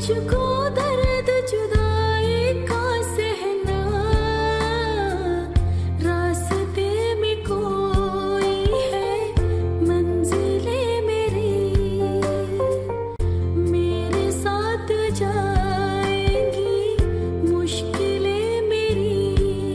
मुझको दर्द जुदाई का सहना, रास्ते में कोई है मंजिले मेरी, मेरे साथ जाएंगी मुश्किलें मेरी।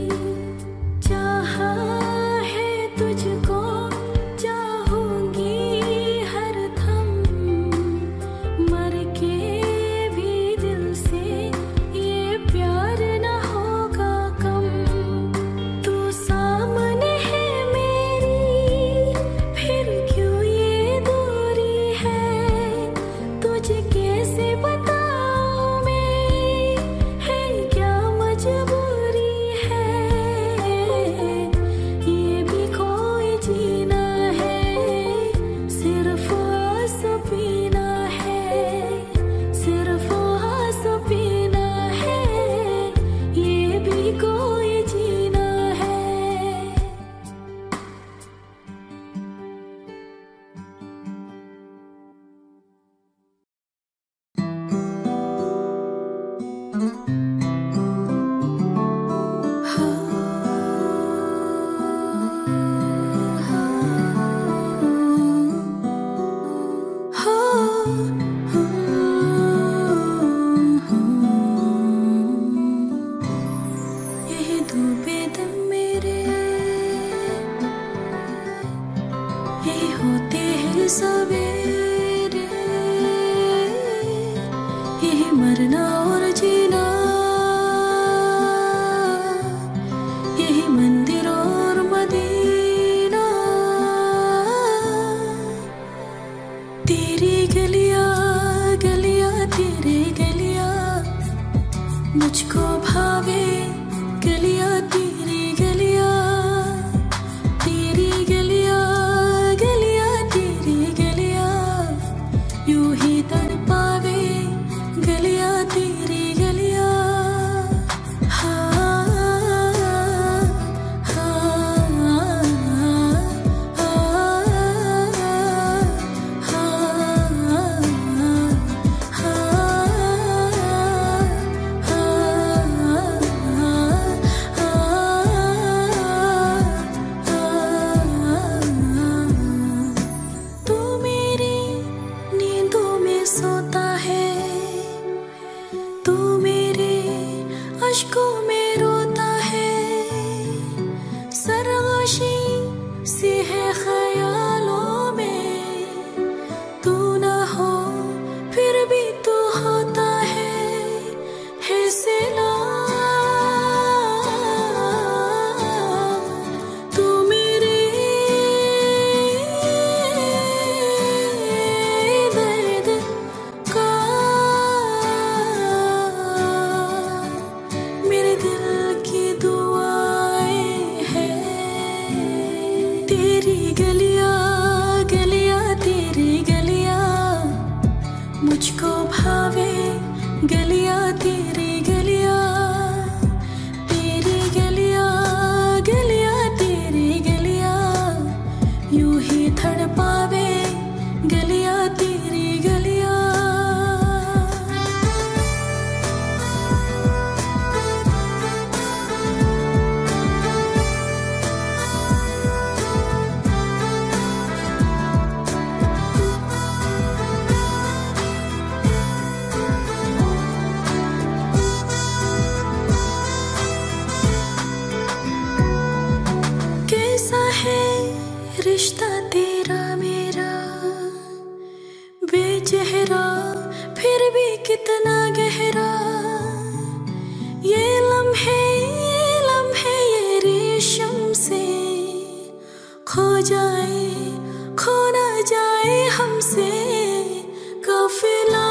चाहा है तुझको चाहूंगी हरदम, मर के भी दिल से ये प्यार न होगा कम। तू सामने है मेरी, फिर क्यों ये दूरी है, तुझे कैसे बताऊं मैं, है क्या मजबूरी है। ये भी कोई जीना है, सिर्फ आंसू पीना है, सिर्फ आंसू पीना है। ये भी कोई जीना है। यही डूबे दम मेरे, यही होते हैं सवेरे, यही मरना और जीना, यही मंदिर और मदीना। तेरी गलियां गलियां तेरी गलियां मुझको भावे, गलियां तेरी गलियां, तेरी गलियां गलियां तेरी गलियां, यूं ही तड़पावे गलियां तेरी गलियां। हाँ तू मेरी नींदों में सोता है, तू मेरे अश्कों में रोता है, सरगोशी सी है ख्यालों में, तू ना हो फिर भी तू होता है सिला। तू मेरे दर्द का, मेरे दिल की दुआएं हैं। तेरी गलियां गलियां तेरी गलियां मुझको भावे, गलियां तेरी गलियां, तेरी गलियां गलियां तेरी गलियां, यूं ही तड़पावे गलियां तेरी गलियां। कैसा है रिश्ता तेरा मेरा, बेचेहरा फिर भी कितना गहरा, ये लम्हे ये रेशम से खो जाए, खो ना जाए हमसे काफिला।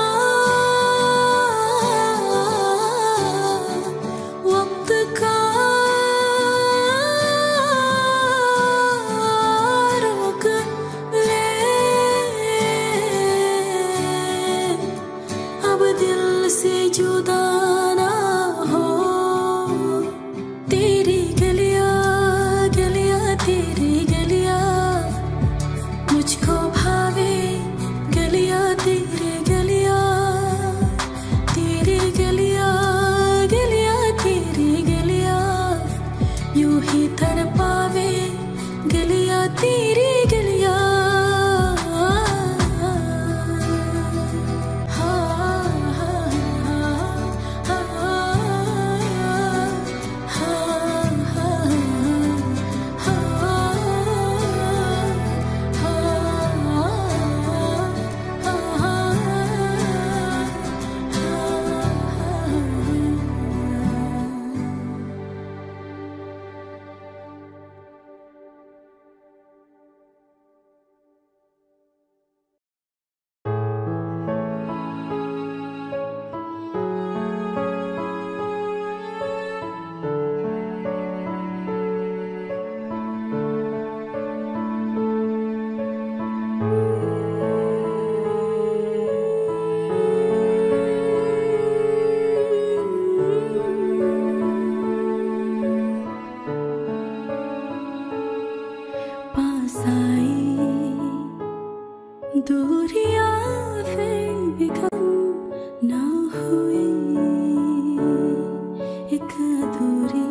वक्त का रोक ले, अब दिल से जुदा ना हो। तेरी गलियां गलियां तेरी गलियां मुझको भावे, गलियां तेरी गलियां, भी कम ना हुई, एक अधूरी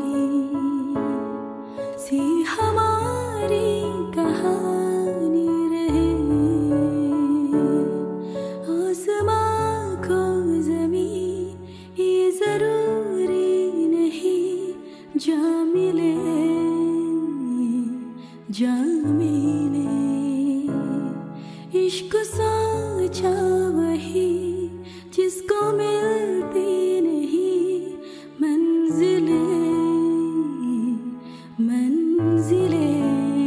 सी हमारी कहानी रहे। आसमां को ज़मीं ये ज़रूरी नहीं, जा मिले जा मिले। इश्क सोचा वही जिसको मिलती नहीं मंजिलें मंजिलें।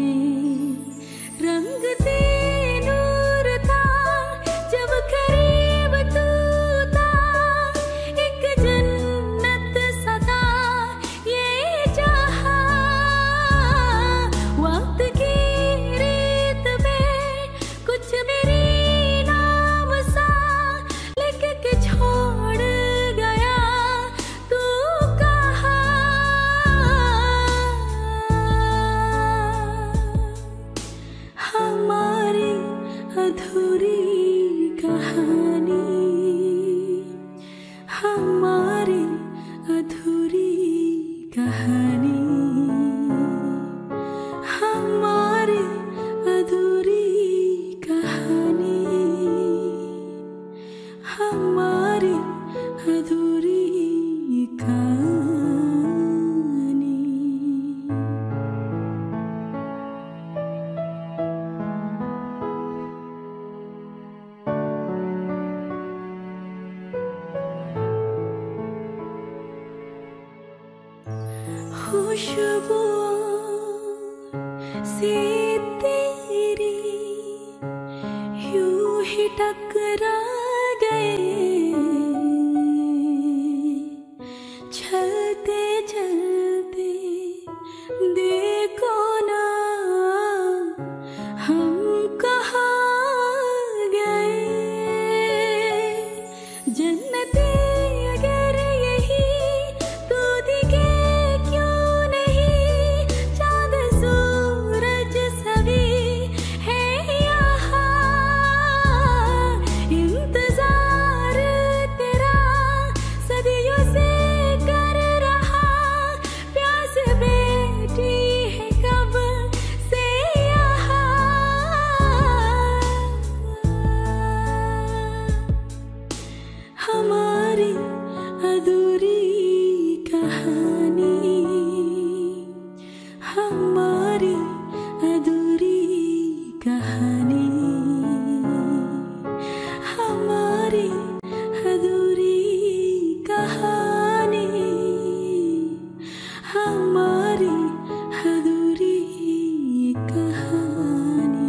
रंगते नूर था जब करीब तू था, एक जन्नत सा था ये जहां। वक्त की रेत पे कुछ मेरी नाम सा लिख के छोड़ गया तू कहाँ। हमारी अधूरी कहानी, हमारी अधूरी कहानी, हमारी अधूरी कहानी, हमारी अधूरी कहानी। खुशबुओं से तेरी यूं ही टकरा गए, चलते चलते देखो ना हम कहाँ गए। जन्नती अगर यही तू दिखे क्यों नहीं, चाँद सूरज सभी है यहाँ। इंतजार तेरा सदियों से कर रहा, प्यास बैठी है कब से यहाँ। हमारी अधूरी कहानी, हमारी अधूरी कहानी, हमारी अधूरी कहानी, हमारी अधूरी कहानी।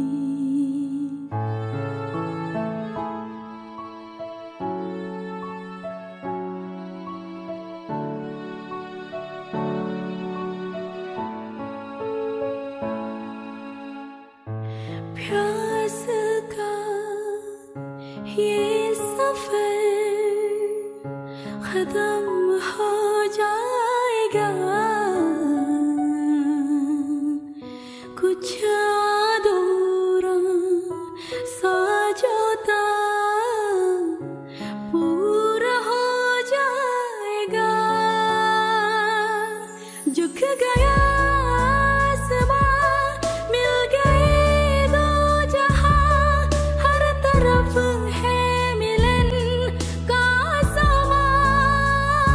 प्यास का ये सफर खत्म हो जाएगा, कुछ अधूरा सा जो था पूरा हो जाएगा। झुक गया आसमां, मिल गए दो जहां, हर तरफ है मिलन का समा।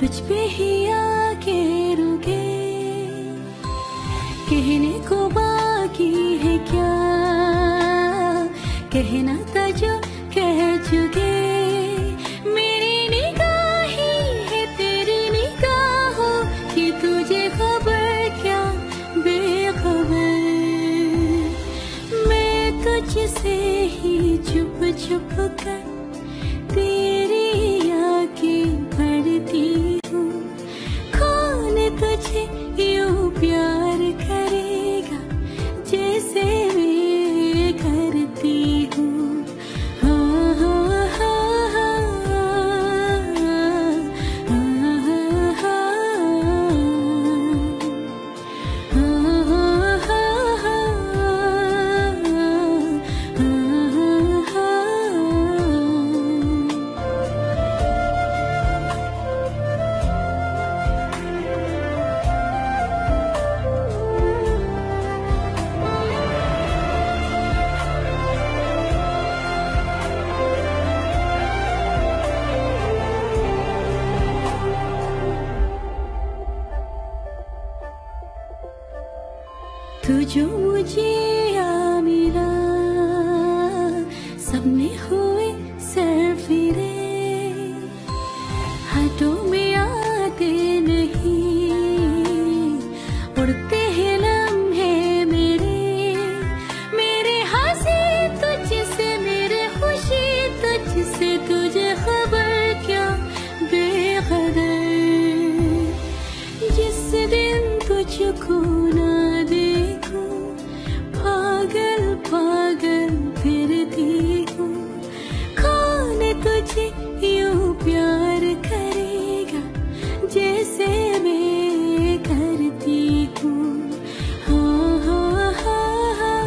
तुझ पे ही आके रुके, कहने को बाकी है क्या, कहना था जो कह चुके। मेरी निगाहें है तेरी निगाहों की, तुझे खबर क्या बेखबर। मैं तुझसे ही छुप छुप कर तेरी आँखें पढ़ती हूँ। कौन तुझे यूं प्यार करेगा जैसे मैं करती हूँ। हाँ हाँ हाँ हाँ तू जो मुझे आ मिला, सपने हुए सर फिरे, हाथों में आते नहीं, उड़ते हैं लम्हे मेरे। मेरे हंसी तुझसे, मेरे खुशी तुझसे, तुझे खबर क्या बेखबर। जिस दिन तुझको ना देखूं, पागल पागल फिरती हूँ। कौन तुझे यूं प्यार करेगा जैसे मैं करती हूँ। हाँ हाँ हाँ हाँ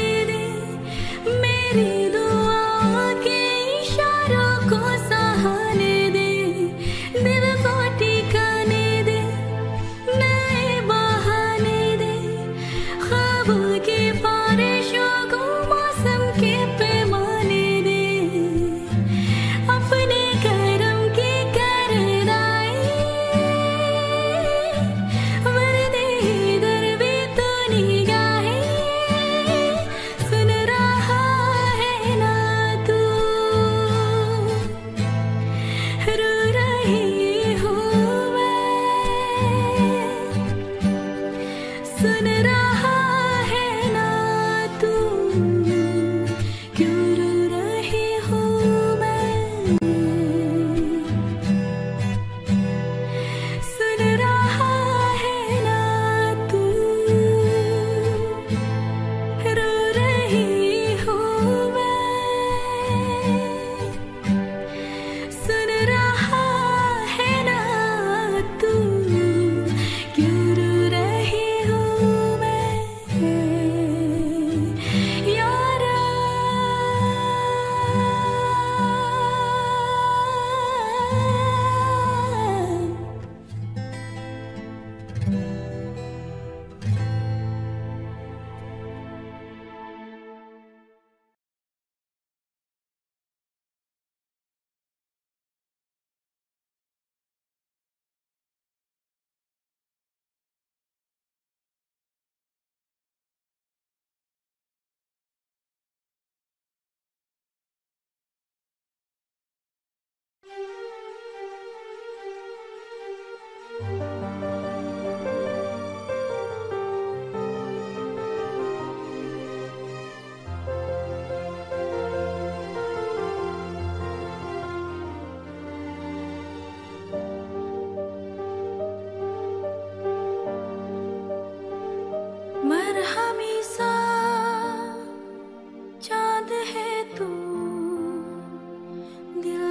मेरी दुआ के इशारों को सहारा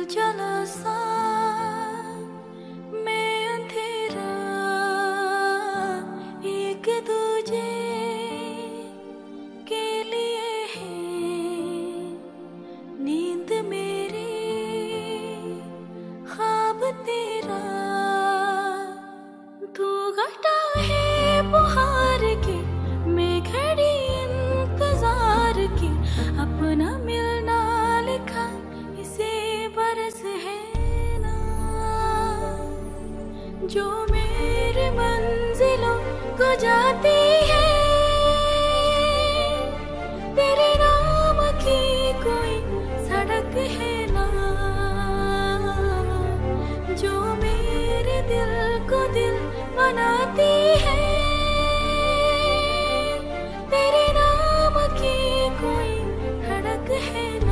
उजाला सा मैं अंधेरा एक दूजे के लिए है नींद मेरी ख्वाब तेरा तू घटा है बुहार के मैं खड़ी इंतजार की अपना मिलना लिखा इसे बरस है ना जो मेरे मंजिलों को जाती है तेरे नाम की कोई सड़क है ना जो मेरे दिल को दिल बनाती है तेरे नाम की कोई धड़क है ना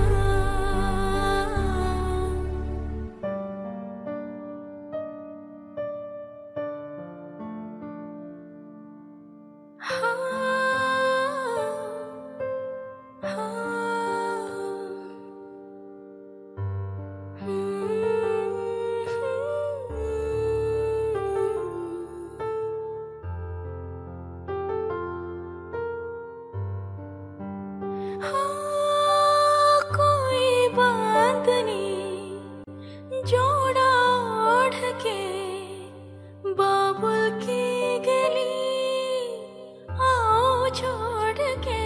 कोई बात नहीं जोड़ा ओढ़ के बाबुल की गली आओ छोड़ के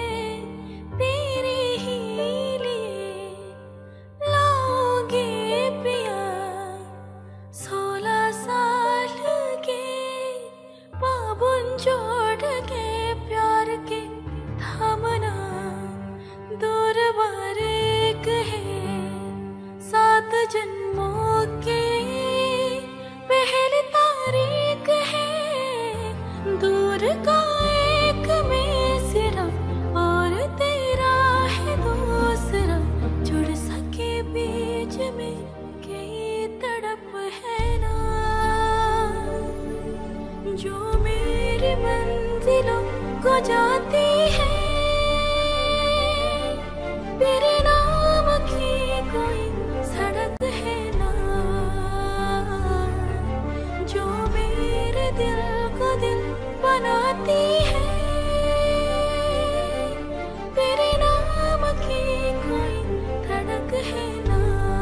तेरे ही लिए लाओगे पिया 16 साल के बाबुल जोड़ के प्यार के थामना दूर बार एक है 7 जन्मों के पहली तारीख है दूर का एक में सिर्फ और तेरा है दूसरा जुड़ सके बीच में कई तड़प है ना जो मेरी मंजिलों को जाती है तेरे नाम की कोई सड़क है ना जो मेरे दिल को दिल बनाती है तेरे नाम की कोई धड़क है ना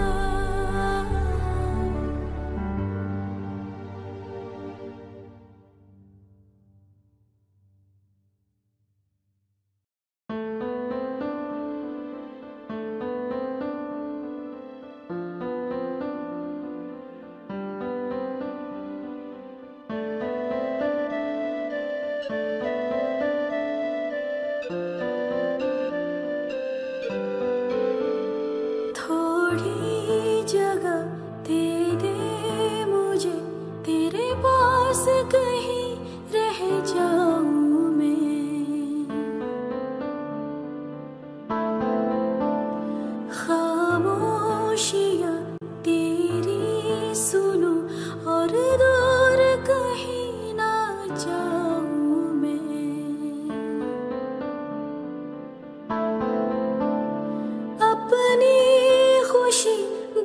थोड़ी जगह दे दे मुझे तेरे पास कहीं रह जाऊं मैं खामोशियां तेरी सुनूं और दूर कहीं ना जाऊं मैं अपनी खुशी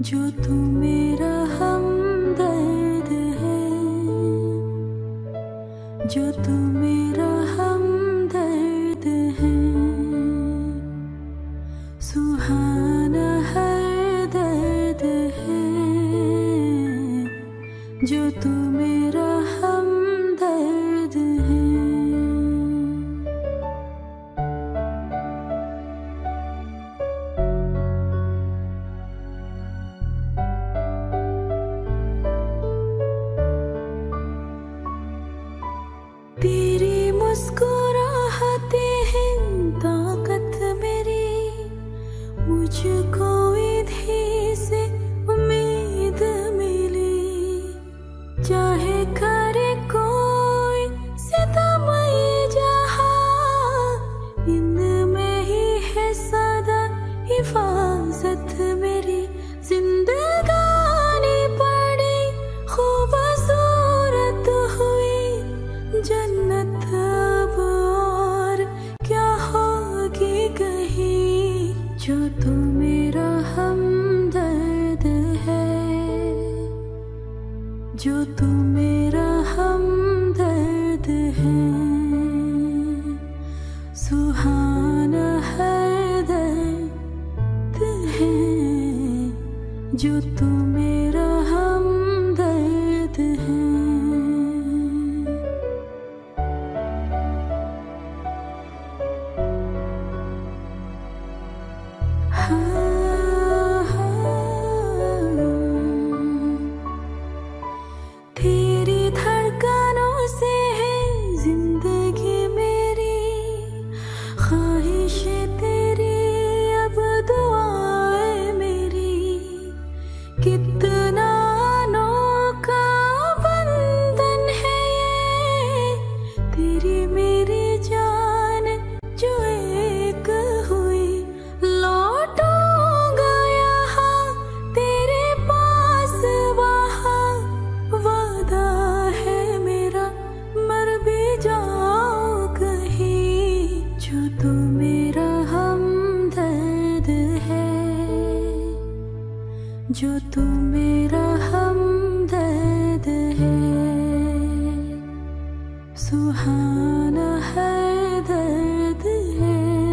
जो तू मेरा हमदर्द है, जो तू मेरा हमदर्द है, सुहाना हर दर्द है, जो तू मेरा हमदर्द है। तेरी मुस्कुराहटें हैं ताकत मेरी, मुझको इन्हीं से उम्मीद मिली। चाहे करे कोई सितम ये जहां, इनमें ही है सदा हिफाजत मेरी। जिंदगानी पड़ी खूबसूरत हुई जन्नत, अब और क्या होगी कहीं। जो तू मेरा हमदर्द है, जो तू मेरा हमदर्द है, सुहाना हर दर्द है, जो तू मेरा हमदर्द है। तेरी धड़कनों से है जिंदगी मेरी, ख्वाहिश तेरी अब दुआएं मेरी। कितना अनोखा बंधन है ये, तेरी मेरी जान जो एक हुई। लौटूंगा यहाँ तेरे पास वहाँ, वादा है मेरा मर भी जाऊं कहीं। जो तू मेरा हमदर्द है, जो तू मेरा हमदर्द है, सुहाना हर दर्द है,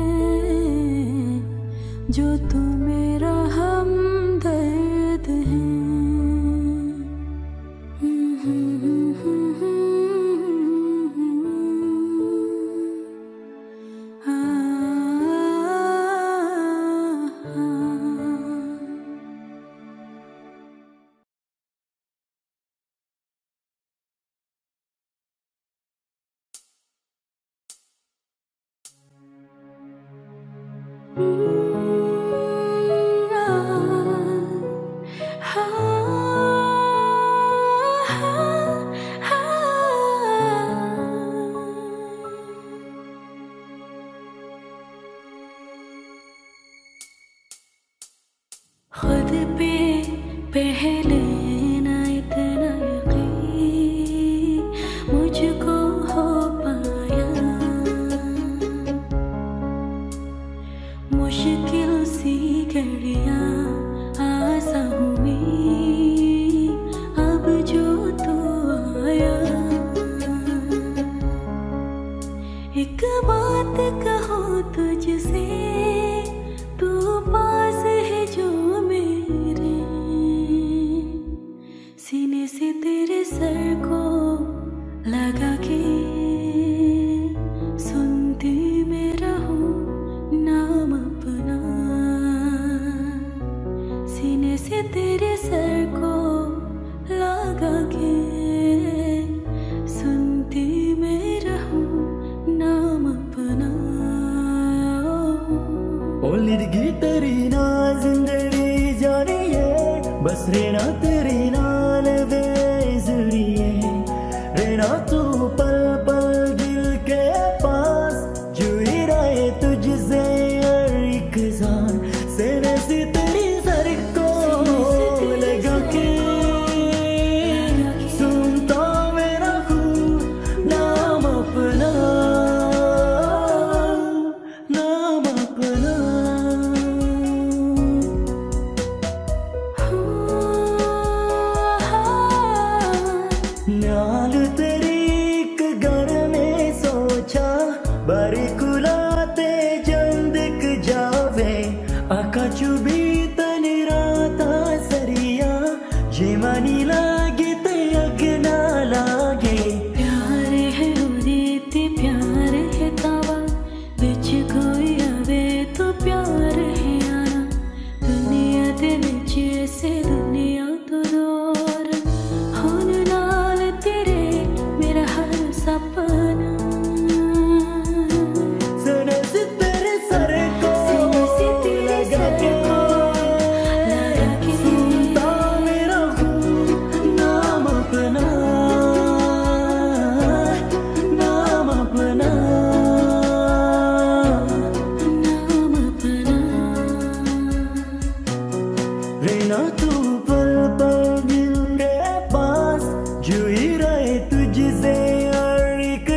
जो तू मेरा हमदर्द है। खुद पे पहले ना इतना यकीन मुझको हो पाया, मुश्किल सी घड़ियां आसा हुई अब जो तू आया। एक बात कहो तुझसे, तू पास है जो मेरे, सीने से तेरे सर को लगा के सुनती मैं रहूं नाम अपना। सीने से तेरे सर को लगा के सुनती मैं रहूं नाम अपना। लिरगी तेरी ना जिंदगी जानिए, बस रहना तेरे नाल बेजुड़िए। रहना तू पल पल दिल के पास, जुड़ी रहे तुझसे हर एक जान। सीने से तेरी सर को लगा के सुनता मैं रहूं नाम अपना, नाम अपना। बारी कुलाते जंदिक जावे आका चुबी तनी राता सरिया जेमानी लागे ते अगना लागे प्यार है उरेते प्यार है तावा बिच कोई आवे तो प्यार है आना दुनिया दे विच से दुनिया तो दूर होन नाल तेरे मेरा हर सपना सने से तेरे सर को लगा के सुनता मेरा हूँ नाम अपना नाम अपना नाम अपना रहना तू पल पल दिल के पास जो ही रहे तुझसे हर एक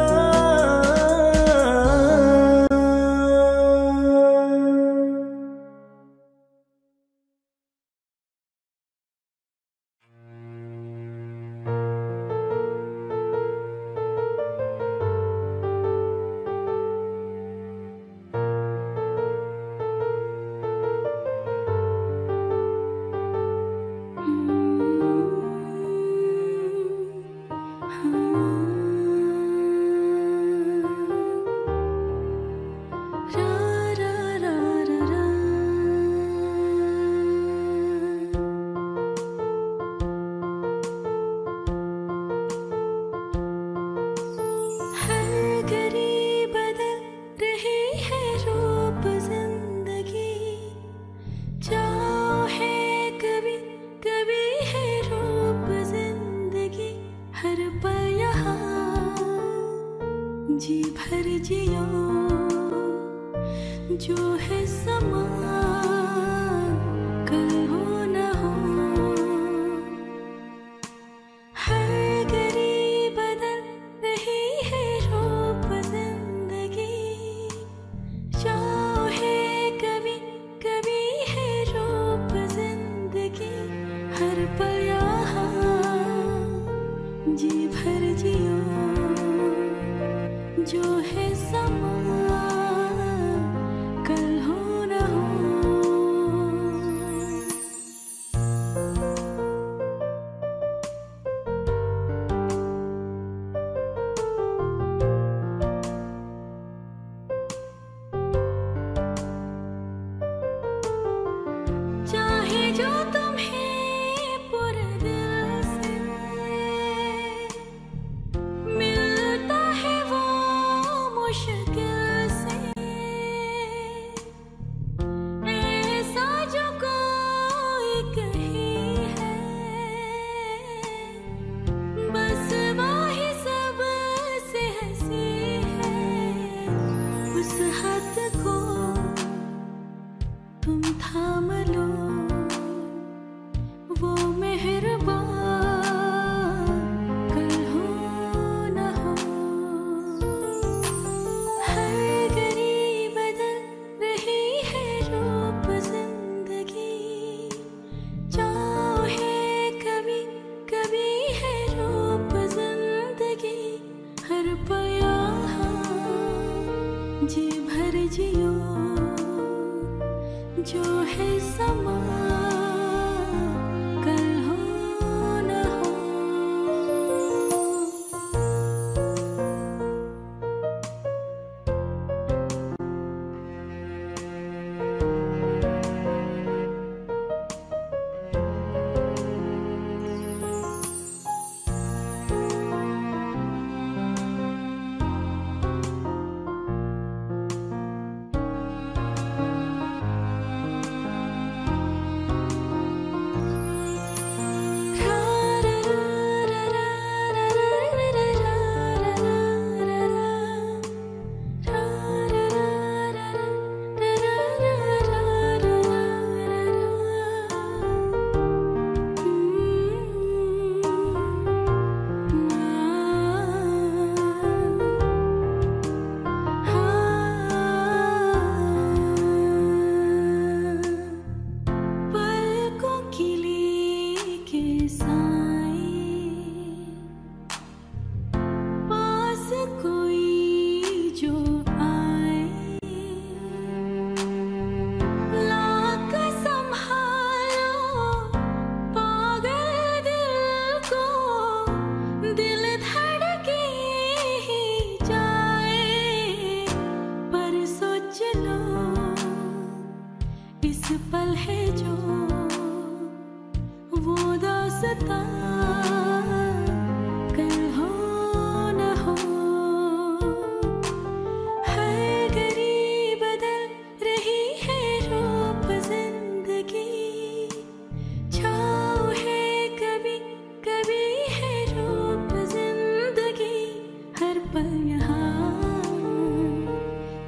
जी भर जियो जो है समा कल हो न हो हर घड़ी बदल रही है रूप जिंदगी चाहे कभी कभी है रूप जिंदगी हर पल यहाँ जी भर जियो जो है समा कल हो न हो चाहे जो तुम्हें पूरे दिल से मिलता है वो मुश्किल से ऐसा जो कोई कही है बस वही सब से हंसी है उस हाथ को तुम थाम लो वो मेहरबान कल हो न हो हर घड़ी बदल रही है रूप जिंदगी चाहे कभी कभी है रूप जिंदगी हर पल यहाँ जी भर जियो जो है समा कल हो न हो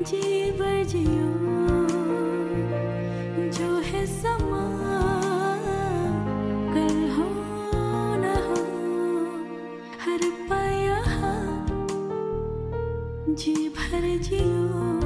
जी बजियो जो है समा कल हो न हो हर पाया जी भर जियो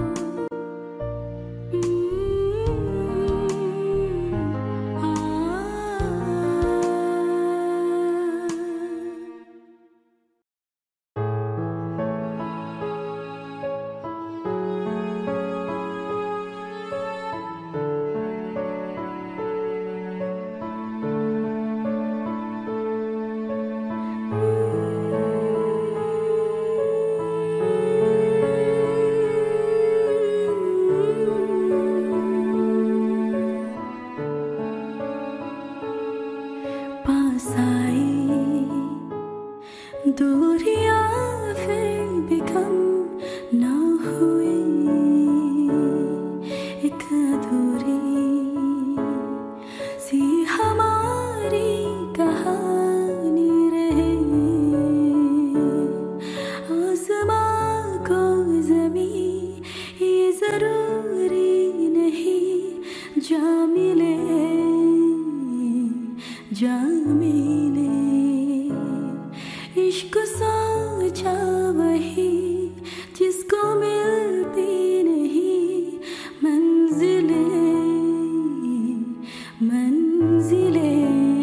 दूरियां फिर भी कम ना हुई एक अधूरी सी हमारी कहानी रही आसमां को ज़मीं ये ज़रूरी नहीं जा मिले जा मिले इश्क सोचा वही जिसको मिलती नहीं मंजिले मंजिले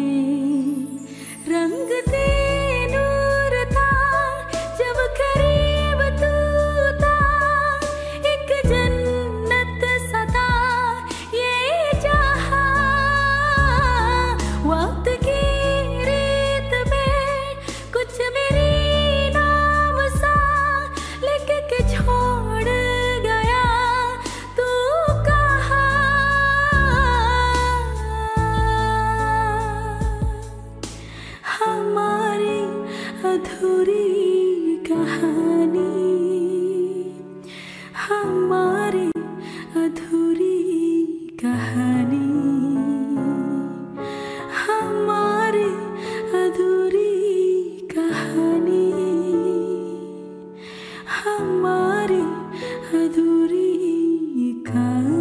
रंग ते नूर था जब करीब तू था एक जन्नत सा था ये जहां वक्त की अधूरी कहानी हमारी अधूरी कहानी हमारी अधूरी कहानी हमारी अधूरी कहानी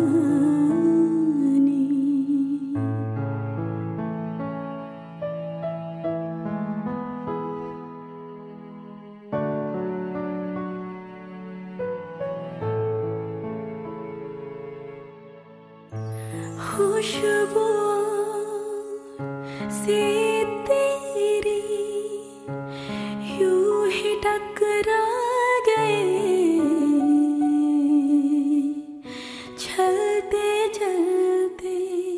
खुशबुओं से तेरी यूं ही टकरा गए चलते चलते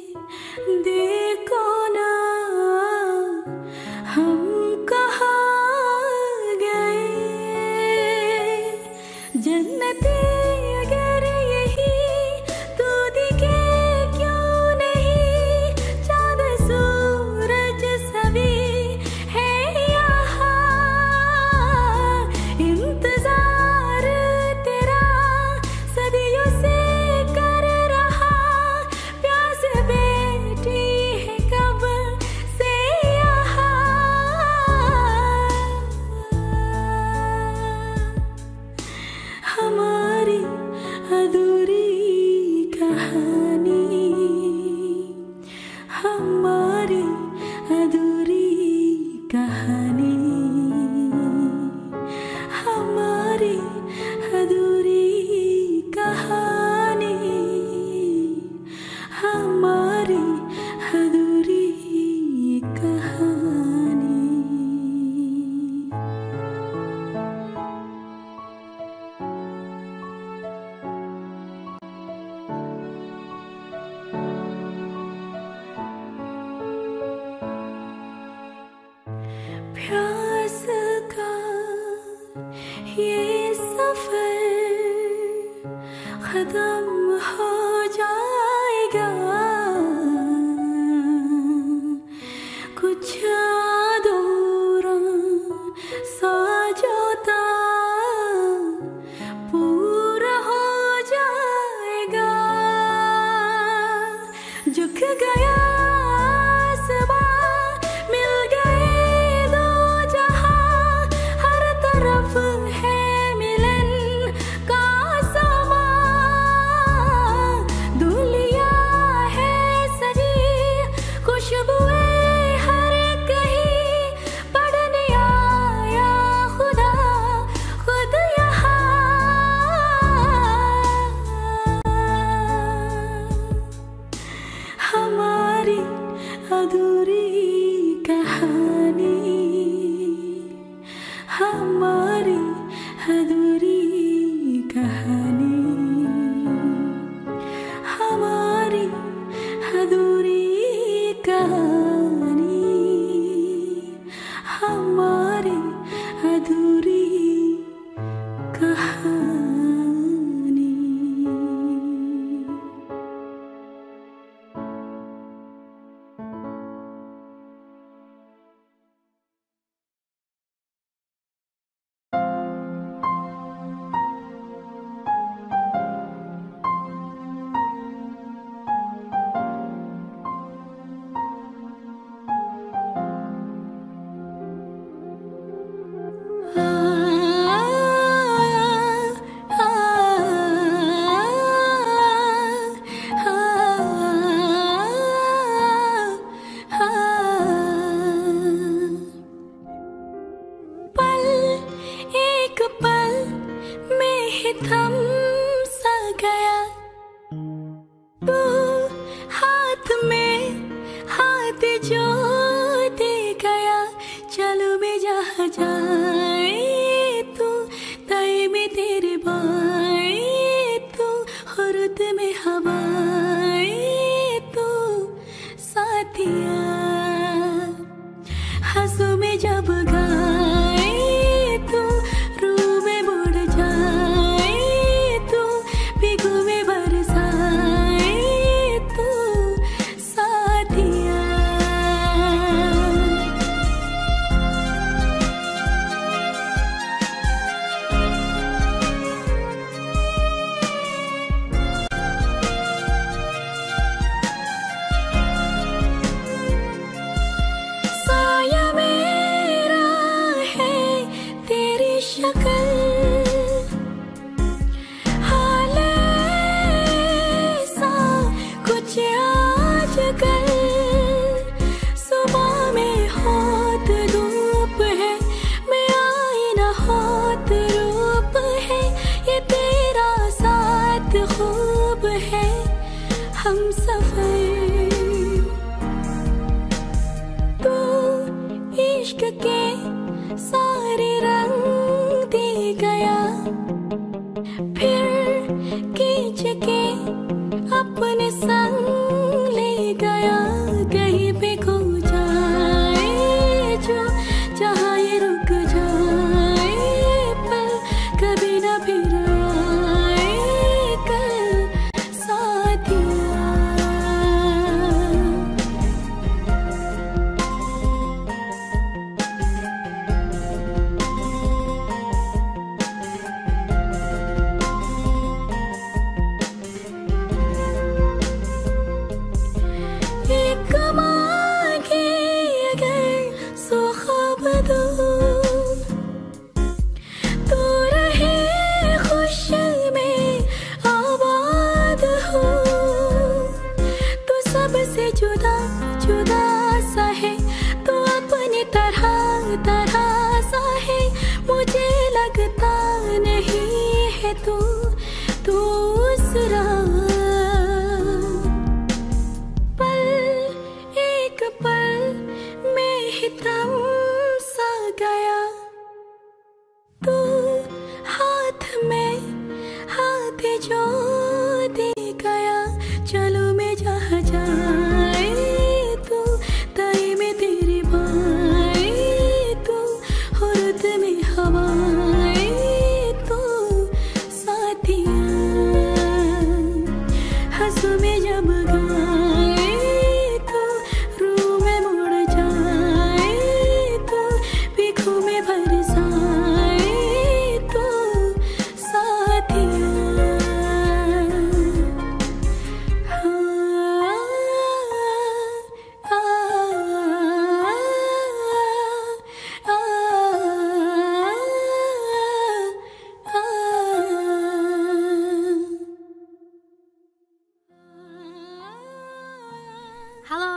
देखो ना हम कहाँ गए जन्नती अगर यही तो दिखे हमारी अधूरी कहानी हमारी अधूरी कहानी हमारी अधूरी कहानी प्यास का ये सफर खत्म हो जाएगा कुछ अधूरा सा जो था पूरा हो जाएगा झुक गया है मिलन का समा कहानी, हमारी अधूरी कहानी, हमारी अधूरी कहानी। थम सा गया तू, हाथ में हाथ जो दे गया। चलो मैं जहाँ जाए तू, तय में तेरे बाए तू, हुर्द में हवाए तू, साथिया हंसू में जब गाए तू, रूह में मुड़ जाए तू, भिगू में बरसाए तू, साथिया। साया मेरा है तेरी शक्ल, हाल ऐसा कुछ आजकल। सुबह में होत धूप है, मैं आईना होत रूप है, ये तेरा साथ खूब है हम सफर। तू इश्क के सारे रंग दे गया, फिर खींच के अपने संग ले गया। कहीं पे खो जाए जो, जहाँ ये रुक जाए पल, कभी ना फिर आए कल, साथिया। एक मांगे अगर सो ख्वाब दूं, तू रहे खुश में आबाद हो। तू सबसे जुदा जुदा सा है, तू अपनी तरह तरह सा है। मुझे लगता नहीं है तू दूसरा। पल एक पल में ही थम सा गया तू, हाथ में हाथ जो दे गया। चलो मैं जहाँ जाए तू, तय में तेरे बाए तू, हुर्द में हवाए तू, साथिया हंसू में जब गाए तू, रूह में मुड़ जाए तू, भिगू में बरसाए तू, साथिया।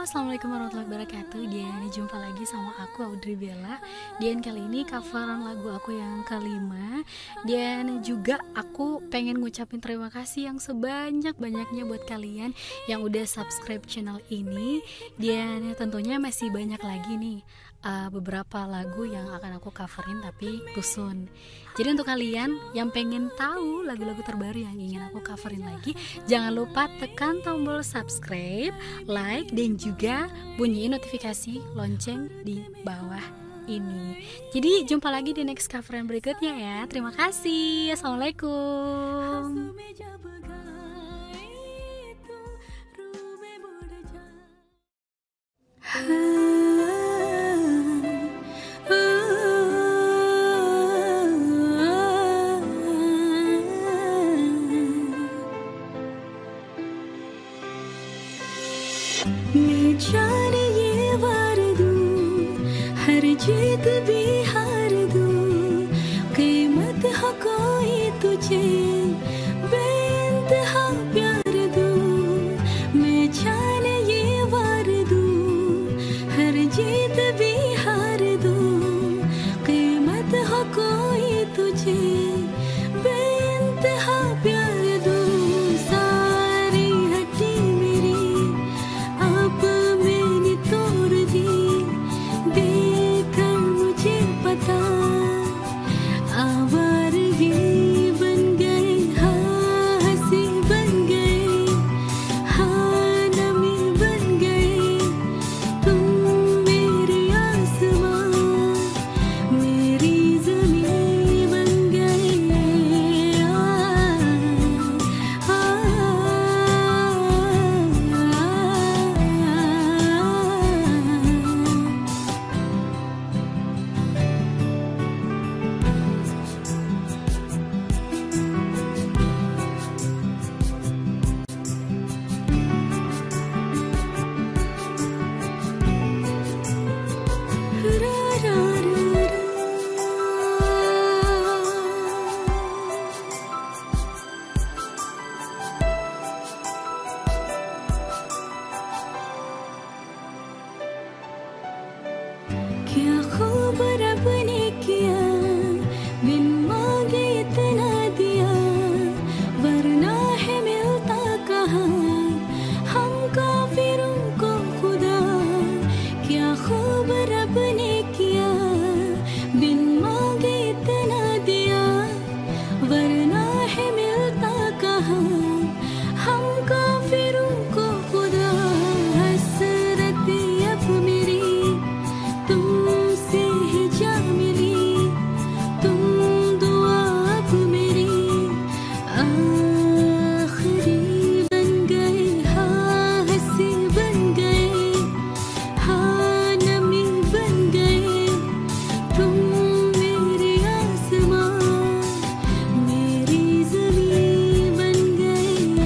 Assalamualaikum warahmatullahi wabarakatuh. Dan jumpa lagi sama aku Audrey Bella. Dan kali ini coveran lagu aku yang kelima. Dan juga aku pengen ngucapin terima kasih yang sebanyak-banyaknya buat kalian yang udah subscribe channel ini. Dan tentunya masih banyak lagi nih beberapa lagu yang akan aku coverin tapi tusun. Jadi untuk kalian yang pengen tahu lagu-lagu terbaru yang ingin aku coverin lagi, jangan lupa tekan tombol subscribe, like, dan juga bunyiin notifikasi lonceng di bawah ini. Jadi jumpa lagi di next coveran berikutnya ya. Terima kasih. Assalamualaikum. मैं जाने ये वार दूं, हर जीत भी हार दूं, कीमत हो कोई तुझे बेइंतहा प्यार दूं। मैं जाने ये वार दूं, हर जीत भी हार दूं, कीमत हो कोई तुझे बेइंतहा प्यार दूं। सारी हड्डी मेरी अब मैंने तोड़ दी, देखकर मुझे पता आवारगी बन गए, हाँ हंसी बन गए, हाँ नमी बन गए। तुम मेरी आसमां, मेरी ज़मीं बन गए। क्या खूब रब ने किया, बिन मांगे इतना दिया, वरना है मिलता कहाँ हम काफिरों को खुदा। क्या खूब रब ने किया, बिन मांगे इतना दिया, वरना है मिलता कहाँ हम काफिरों को खुदा। हसरत अब मेरी तुमसे ही जा मिली, तुम दुआ अब मेरी आखिरी बन गए, हाँ हंसी बन गए, हाँ नमी बन गए। तुम मेरी आसमां, मेरी ज़मीं बन गए।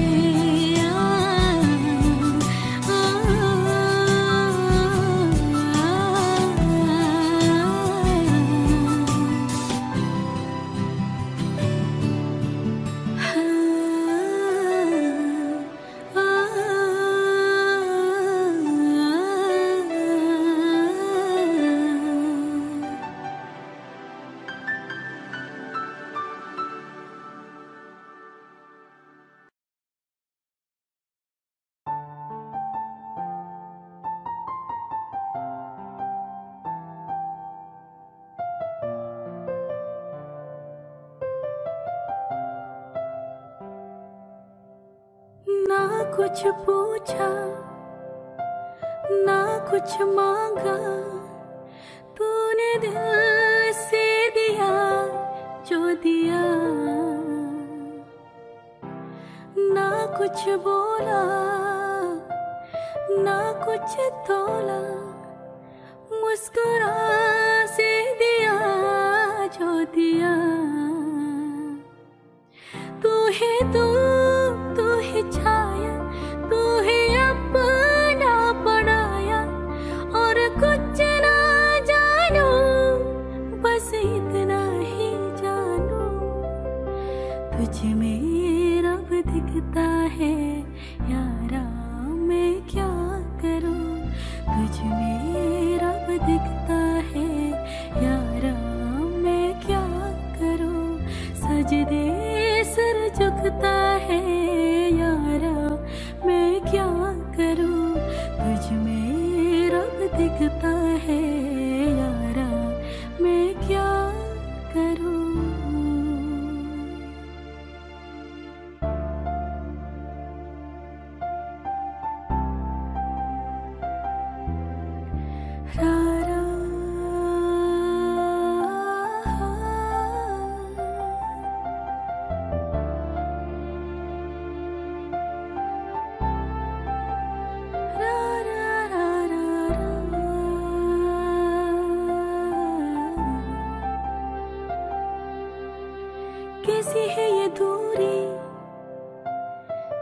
ना कुछ पूछा, ना कुछ मांगा, तूने दिल से दिया जो दिया। ना कुछ बोला, ना कुछ तोला, मुस्कुरा से दिया जो दिया। तू है तू ही छाया, तू ही अपना पढ़ाया, और कुछ ना जानू, बस इतना ही जानू, तुझ में रब दिखता है यारा। मैं क्या करूं,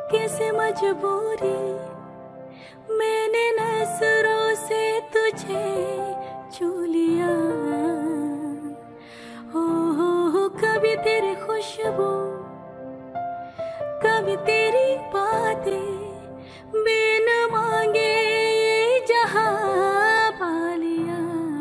कैसे मजबूरी मैंने नजरों से तुझे छू लिया। हो कभी तेरी खुशबू कभी तेरी बातें बिन मांगे ये जहां पा लिया।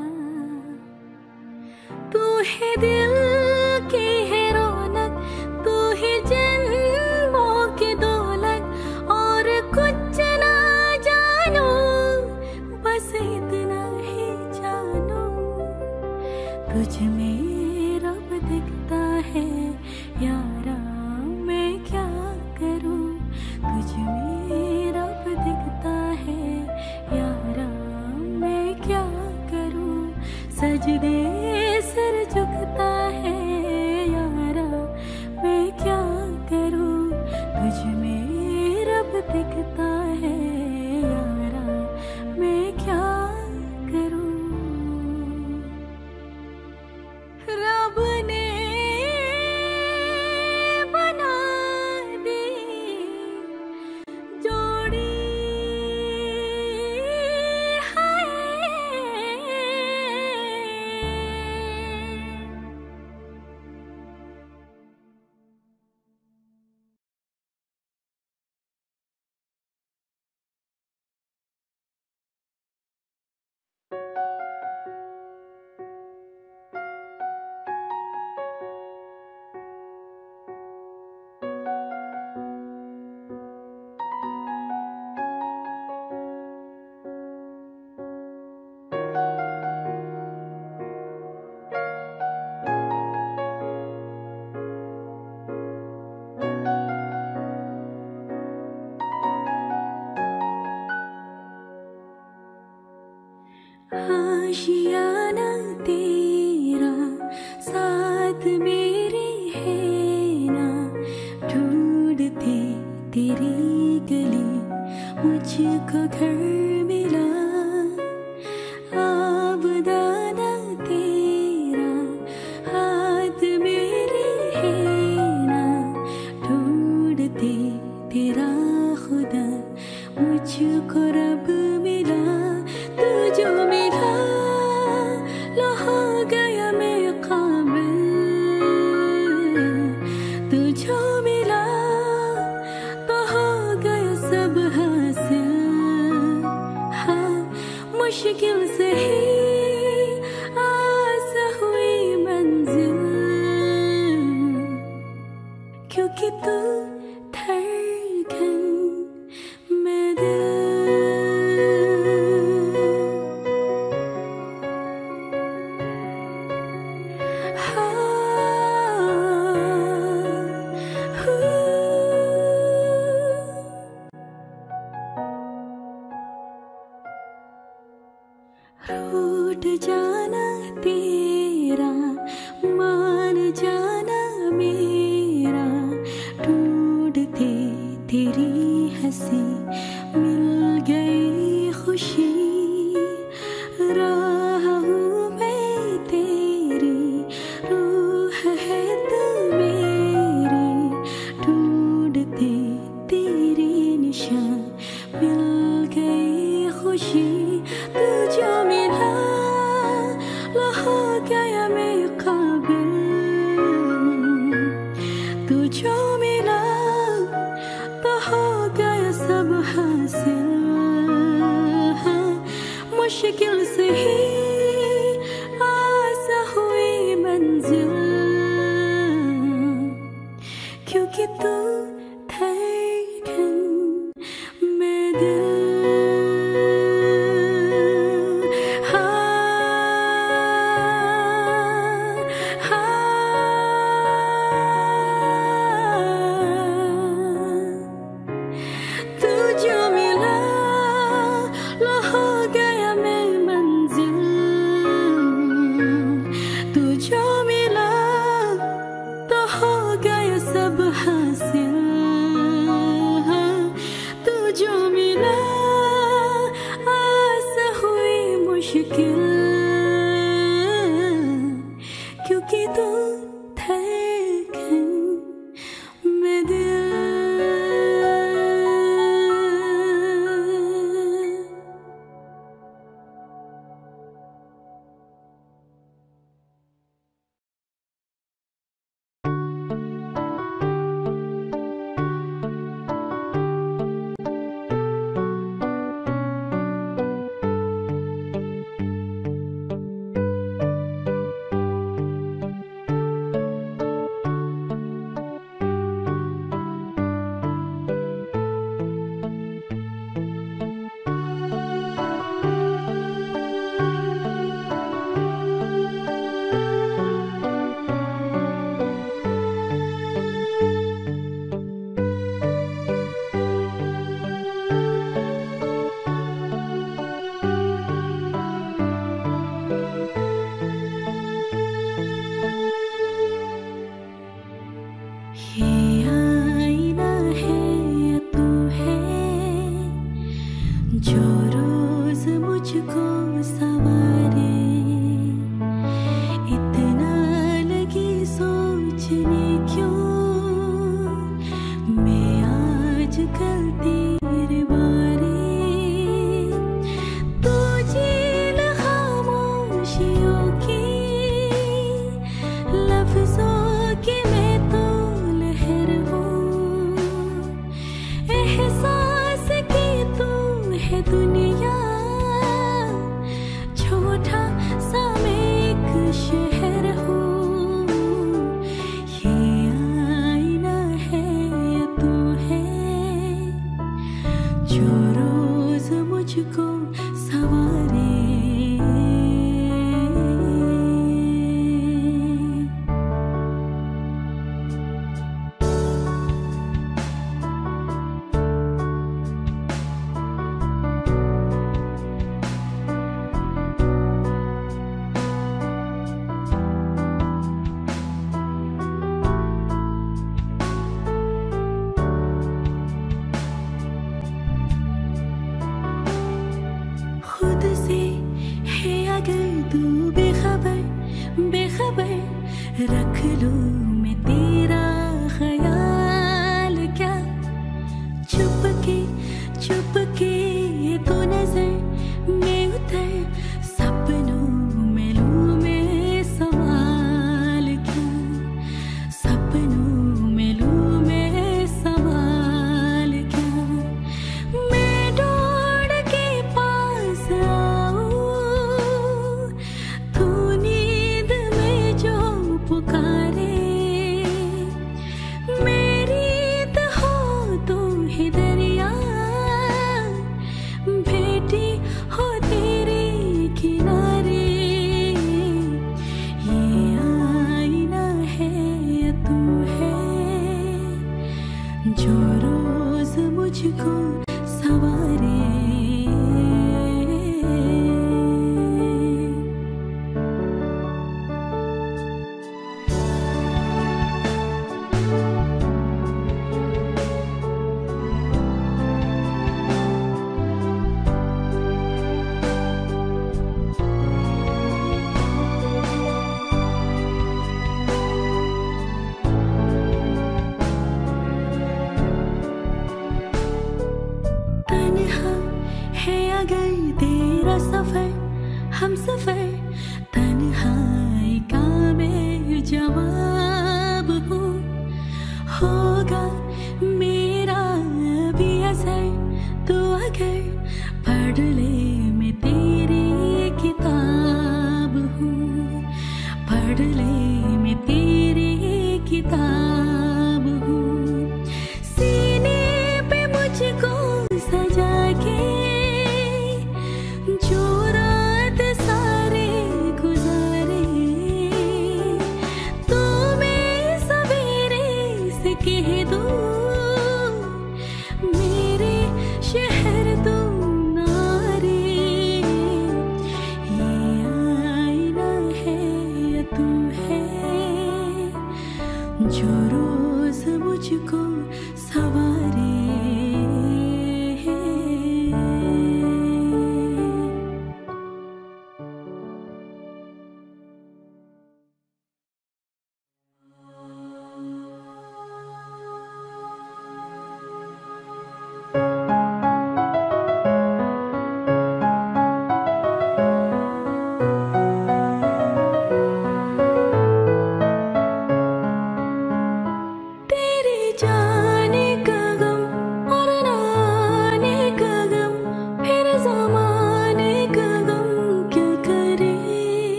तू है दिल की है रौनक, तू है जन्मों की दौलत और कुछ ना जानू, बस इतना ही जानू तुझ में रब दिखता है यारा, मैं क्या करूं तुझ में रब दिखता है यारा, मैं क्या करूं सजदे सर झुकता है यारा, मैं क्या करूं तुझ में रब दिखता है यारा, मैं क्या करूं। रब ने बना दी जोड़ी है, आशियाना तेरा साथ मेरे है ना, ढूंढते तेरी गली मुझको घर मिला। आबदाना तेरा हाथ मेरे है ना, ढूंढते तेरा खुदा मुझको रब मिला। तू जो मिला लो हो गया मैं काबिल, तू जो मिला तो हो गया सब हासिल। हाँ मुश्किल से ही आसा हुई मंजिल, क्योंकि तू धड़कन मैं दिल। रूठ जाना तेरा मान जाना मेरा, ढूंढते तेरी हंसी मिल गई खुशी। राह हूँ मैं तेरी रूह है तू मेरी, ढूंढते तेरी निशान मिल गई खुशी। तू जो मिला लो हो गया मैं काबिल, तू जो मिला तो हो गया सब हासिल। हाँ आजकल तेरे बारे, तू झील खामोशियों की, लफ्जों की मैं तो लहर हूँ, एहसास की तू है दुनिया, छोटा सा मैं एक शहर हूँ। ये आईना है या तू है, जो रोज मुझको सवारे। खुद से है अगर तू बेखबर, बेखबर रख लूं मैं तेरा ख्याल क्या, चुपके चुपके तू नजर में उतर, सपनों में लूं मैं संभाल क्या, सपनों में लूं मैं संभाल क्या। मैं दौड़ के पास आऊं, तू नींद में जो पुकारे, मेरी तो हो तू ही दरिया, बेटी हो तेरे किनारे। ये आईना है या तू है, जो रोज मुझको सवारे। तन्हा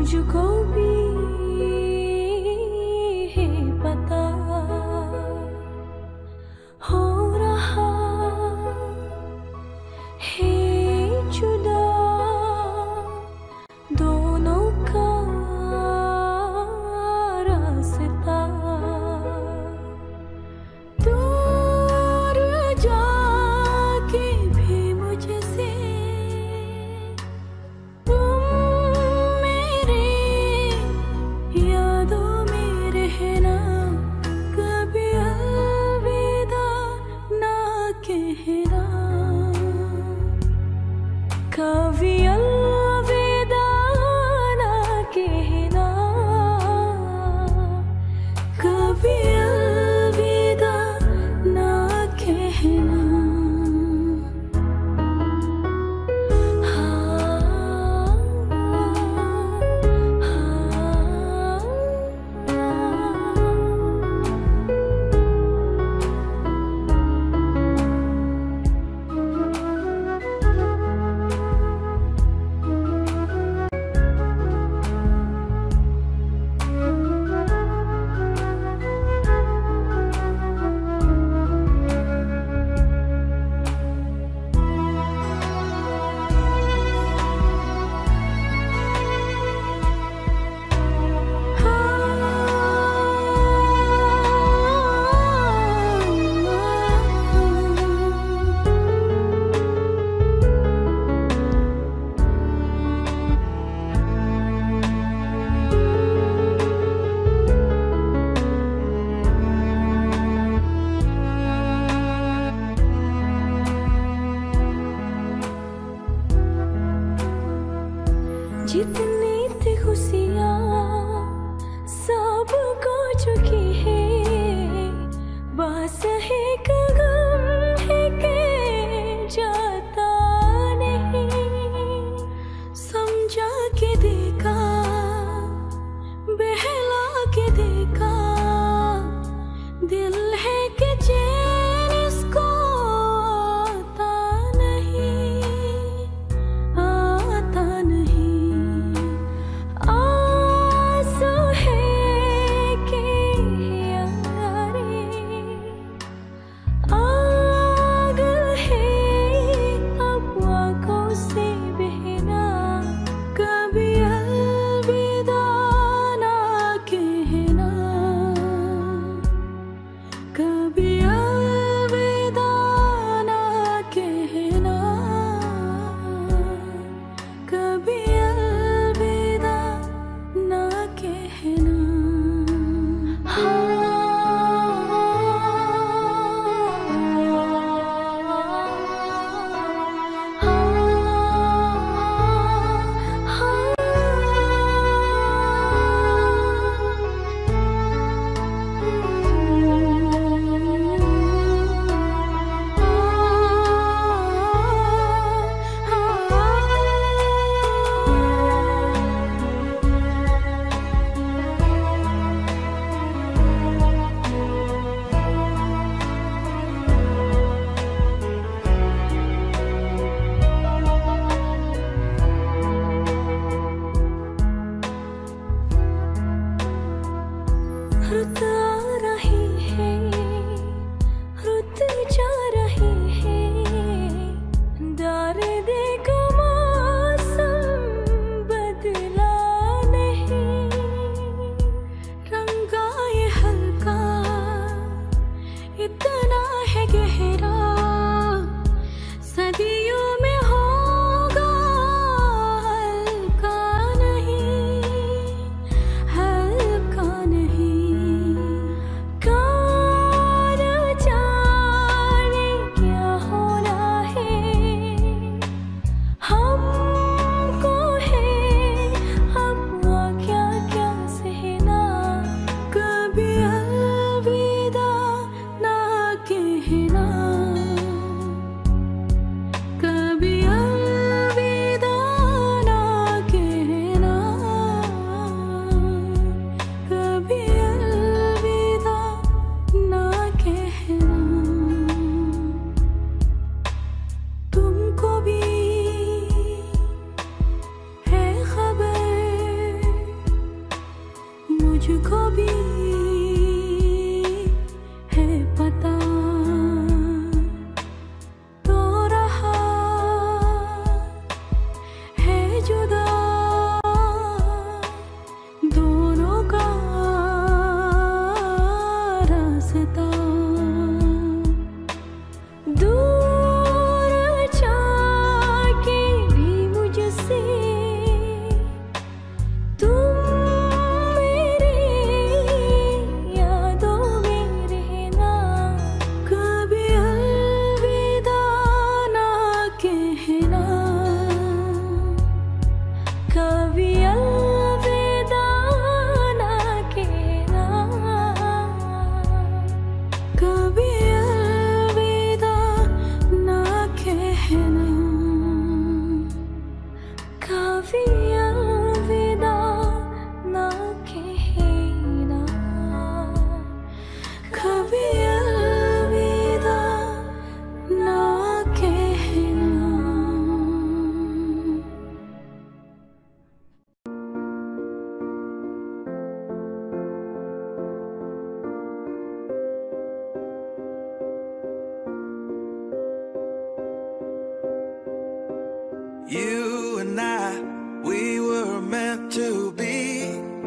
मुझको भी है पता हो रहा है जुदा दोनों का रास्ता। दूर जाके भी मुझसे तुम मेरे यादों में रहना, कभी अलविदा ना कहना, कभी अलविदा ना कहना, कभी अलविदा ना कहना। जितनी थी खुशियाँ सब खो चुकी है, बस है का गम है के जाता नहीं। समझा के देखा, बहला के देखा, दिल है कि चैन इसको आता नहीं, आता नहीं। आंसू है You and I, we were meant to be.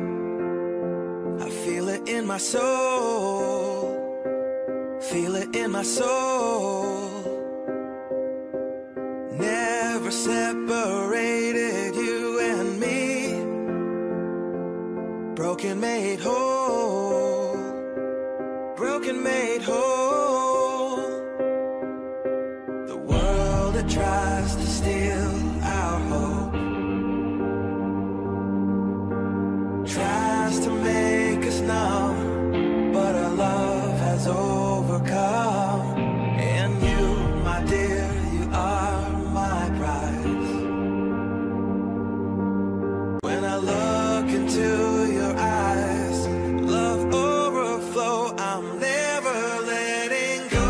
I feel it in my soul, feel it in my soul. Never separated, you and me. Broken made whole, broken made whole. The world that tries to steal our hope tries to make us numb, but our love has overcome. And you, my dear, you are my prize. When I look into your eyes, love overflow, I'm never letting go.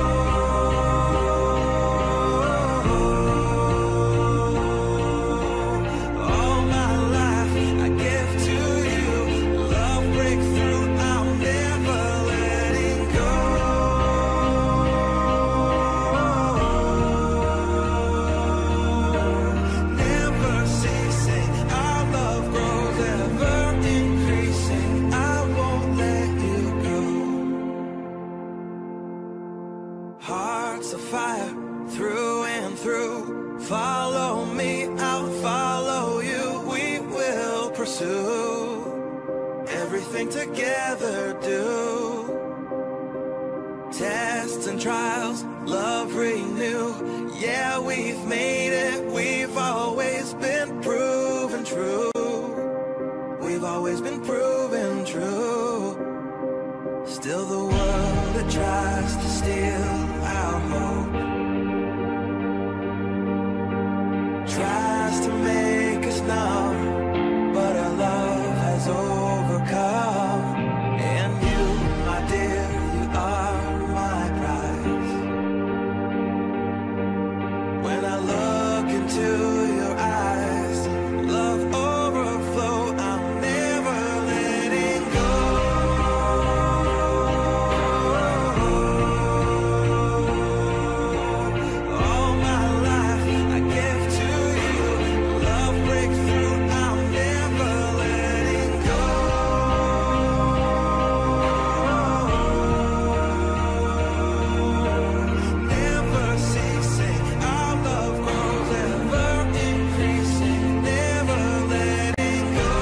All my life I give to you, love breakthrough, I'm never letting go. Never ceasing, our love grows, ever increasing, I won't let you go. Hearts of fire, through and through. Follow me, I'll follow you. We will pursue everything together, do. Tests and trials, love renew. Yeah, we've made it, we've always been proven true. We've always been proven true. Still the world that tries to steal our hope tries to make us numb, but our love has overcome. And you, my dear, you are my prize. When I look into your eyes, love overflow, I'm never letting go. All my life I give to you, love breakthrough, I'm never letting go. Never ceasing, our love grows, ever increasing, never letting go.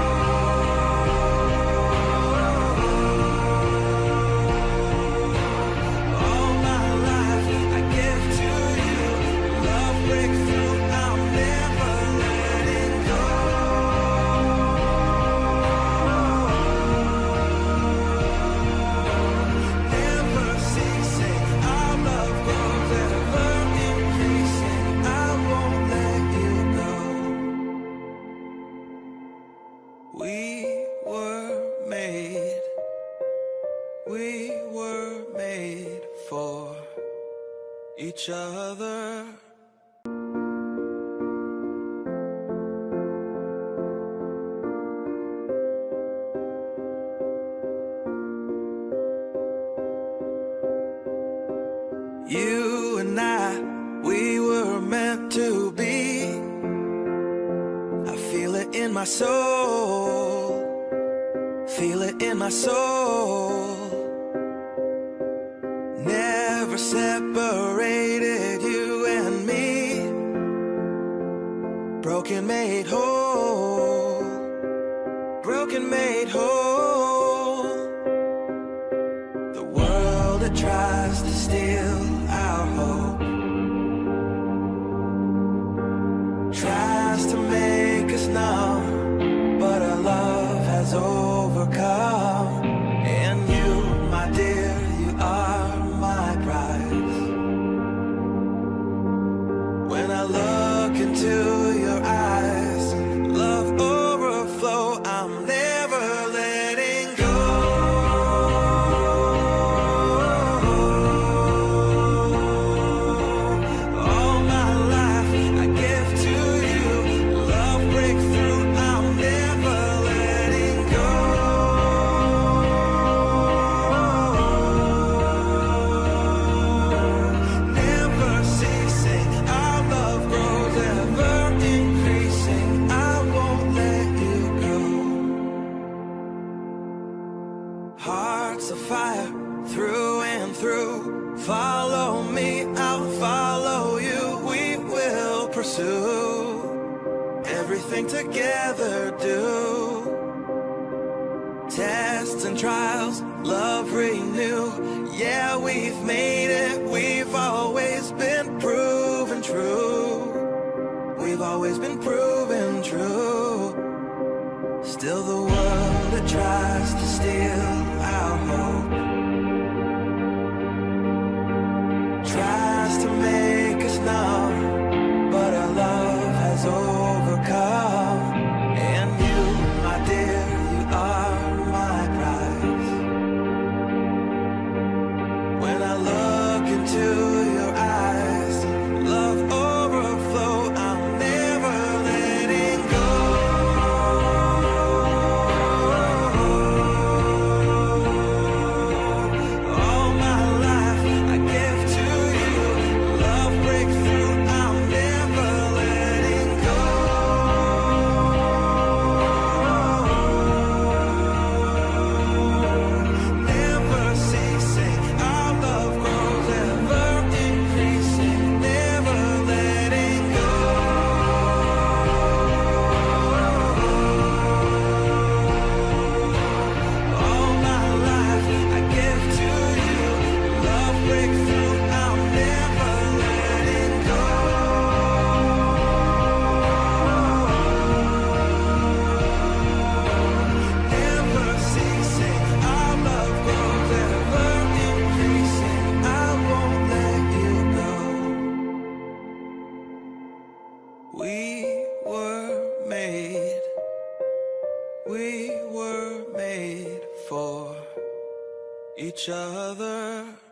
All my life I give to you, love breakthrough, I'm never letting go. Never ceasing, our love grows, ever increasing, I won't let you go. We were made for each other. You and I, we were meant to be. I feel it in my soul, feel it in my soul. Never separated, you and me. Broken made whole, broken made whole. The world that tries to steal our hope tries to make us numb, but our love has overcome. And you, my dear, you are my prize. When I look into your eyes, everything together do. Tests and trials, love renew. Yeah, we've made it, we've always been proven true. We've always been proven true. Still the world that tries to steal our hope tries to make us numb, but our love has overcome. And you, my dear, you are my prize. When I look into your eyes, love overflow, I'm never letting go. All my life I give to you, love breakthrough, I'm never letting go. Never ceasing, our love grows, ever increasing, never letting go. All my life I give to you, love breakthrough, I'm never letting go. Never ceasing, our love grows, ever increasing, I won't let you go. We were made for each other.